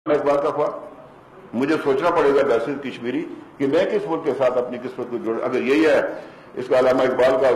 इकबाल का ख्वाब मुझे सोचना पड़ेगा बैसिल कश्मीरी कि मैं किस मुल्क के साथ अपनी किस्मत को जोड़, अगर यही है इसका अल्लामा इकबाल का